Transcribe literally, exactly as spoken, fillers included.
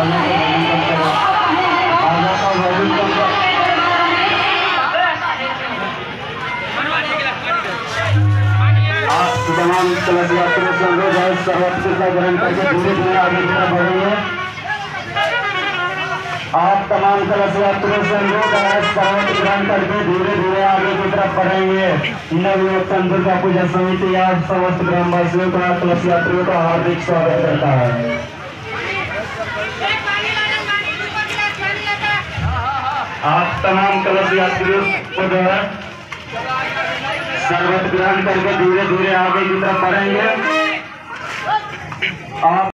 खाने का वॉल्यूम कम करें, खाना का वॉल्यूम कम करें। आप तमाम कलश यात्रियों से अनुरोध है सर्वोत्कृष्ट ग्रहण करके धीरे धीरे आगे की तरफ बढ़ेंगे। आप तमाम कलश यात्रियों से अनुरोध है सर्वोत्कृष्ट ग्रहण करके धीरे धीरे आगे की तरफ बढ़ेंगे। नवयुवक दुर्गा पूजा समिति आप समस्त ग्रामवासियों का कलश यात्रियों का हार्दिक स्वागत करता है। आप तमाम कलश यात्रियों को जो है शरबत ग्रहण करके धीरे धीरे आगे की तरफ बढ़ेंगे। आप